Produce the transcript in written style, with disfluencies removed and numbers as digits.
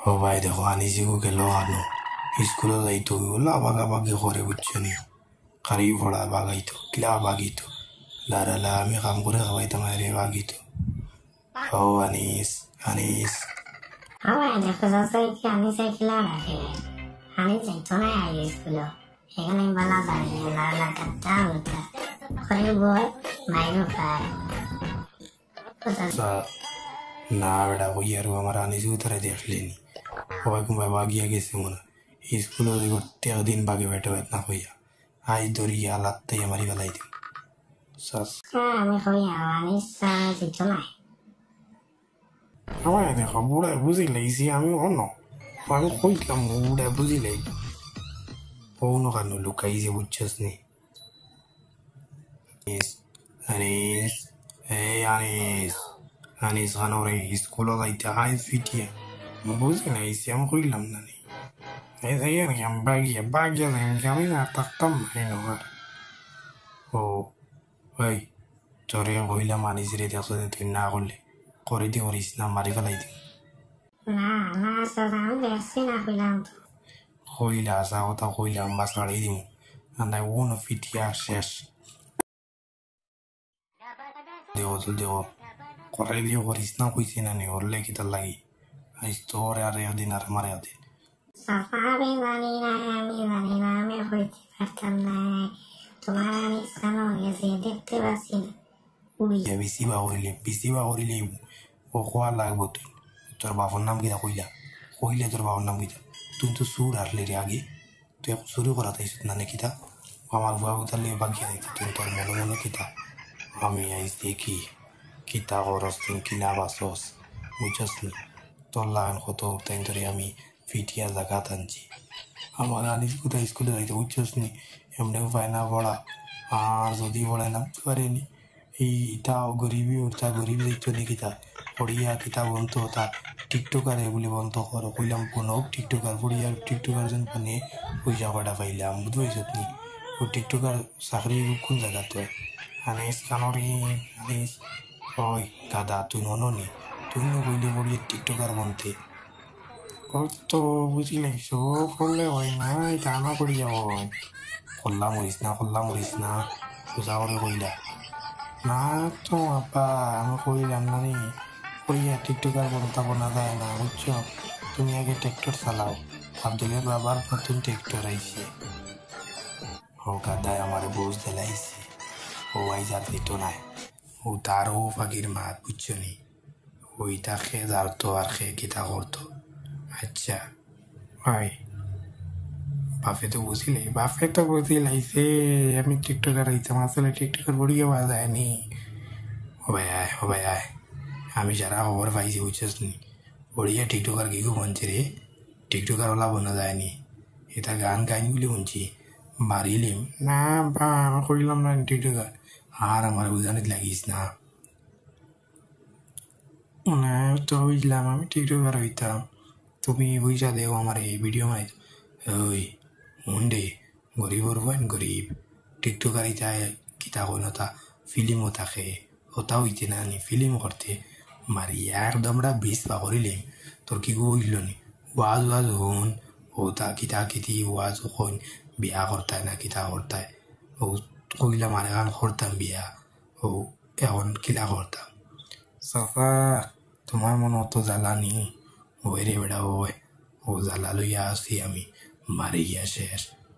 ও ভাই দেখো আনিসিকো গেল আনো স্কুলে যাইতো বললো আবাগাবাগি করে বুঝছো নি খারি ভরা বাগাইতো কিলা বাগিতো লারালা আমি কাম করে খাওয়াইতাম আরে বাগিতো ও Anis Anis Ahora después soy que a mí se clara que a mí se toma ahí escudo. Ella me va la barriga la catauta. Con el boy, me lo para. না বেটা ওই আর আমার আনিসিকো তারা দেখলেনি সবাই কুমায় বাগিয়া গেছে মনে স্কুলে করতে দিন বাগে বেটা বেট না হইয়া আজ ধরিয়া লাত্তাই আমারই বেলাই দিন আমি হই আনিস se toma. আমার দেখো বুড়ায় বুঝি লাইছি আমি অন্য আমি কইলাম বুড়ায় বুঝি লাই অন্য কেন লুকাইছে বুঝছস নি আনিস এই আনিস আনিস খান ওরে স্কুলে যাইতে হাই ফিটিয়ে বুঝি লাইছি আমি কইলাম না নি এই আমি বাগিয়া আমি না থাকতাম ভাই নগর ও ওই তোরে কইলাম আনিস রে দেখো তুই না করলে করে দি করিস না মারি ফেলাই দি না আমি দেখছি না কইলাম তো কইলা আসা কথা কইলাম বাস লড়াই দিমু নাই ওনো ফিটিয়া শেষ দেও করে দিয়ে করিস না কইছি না নি ওর লেগে তার লাগি আইস তোর আর একদিন আর মারে একদিন আমি জানি না আমি হইতে পারতাম না তোমার আমি সানো গেছে দেখতে পাচ্ছি না বেশি বা করিলে ও খোয়া লাগবো তুই তোর বাবার নাম কিনা কইলে তোর বাবার নাম কিতা তুই তো সুর আসলে রে আগে তুই এখন শুরু করা তাই না নে কিতা আমার বাবু তাহলে বাকি দেখি তুই তোর মনে কিতা আমি আইস দেখি কিতা করস তুই কিনা বাসস বুঝছস নি তোর লাগান কত তাই ধরে আমি ফিটিয়া জায়গা টানছি আমার আনিস কোথায় স্কুলে যাইতে বুঝছস নি এমনি উপায় না পড়া আর যদি পড়ায় নামতে পারেনি এইটা গরিবী ওটা গরিব দেখতো নি কিতা পড়িয়া কিতা বন্ধ তা টিকটকার এগুলি বন্ধ করো কইলাম কোনো টিকটকার পড়িয়া টিকটকার যেন পানে পয়সা কটা পাইলাম বুঝতে পারছত নি ও টিকটকার চাকরি কোন জায়গা তো আনিস কানরি আনিস ওই দাদা তুই ননি তুই কইলে পড়িয়া টিকটকার বনতে কত বুঝি লাগছো করলে হয় না এটা আনা করে যাও করলাম মরিস না সোজা করে কইলা না তো আপা আমি কইলাম না নি কইয়া টিকটকার বলতে না যায় না বুঝছো তুমি আগে ট্রেক্টর চালাও আব্দুলের বাবার নতুন ট্রেক্টর আইছে ও গাদায় আমার বুঝ দিলাইছে ও আইজ আর দিত নাই ও তার ও ফাঁকির মাত বুঝছো নি ওইটা খেয়ে দাঁড়তো আর খেয়ে কিতা করতো আচ্ছা ভাই বাপে তো বুঝিলাইছে আমি টিকটকার হইতাম আসলে টিকটকার বড়িয়ে পাওয়া যায়নি ও ভাই আয় আমি যারা খবর পাইছি বুঝছস নি বড়িয়া টিকটকার কি বলছে রে টিকটকার ওলা বোনা যায়নি এটা গান গাইন বলে শুনছি মারিলিম না বা আমি করিলাম না টিকটকার আর আমার বুঝানিত লাগিস না তো বুঝলাম আমি টিকটকার হইতাম তুমি বুঝা দেও আমার এই ভিডিও মাই ওই মুন্ডে গরিবর বইন গরিব টিকটকারি যায় কিতা হইন তা ফিল্মও থাকে ওটা হইতে না নি ফিল্ম করতে মারিয়া একদমরা বিষ বা করিলিম তোর কি হইল নি ওয়াজ হন ও তা কিতা কিতি ওয়াজ হন বিয়া করতায় না কিতা করতায় ও কইলাম আর এখন করতাম বিয়া ও এখন কিলা করতাম সাফা তোমার মনে অত জ্বালানি ওই রে বেড়া ও জ্বালা লইয়া আসি আমি মারি গিয়া শেষ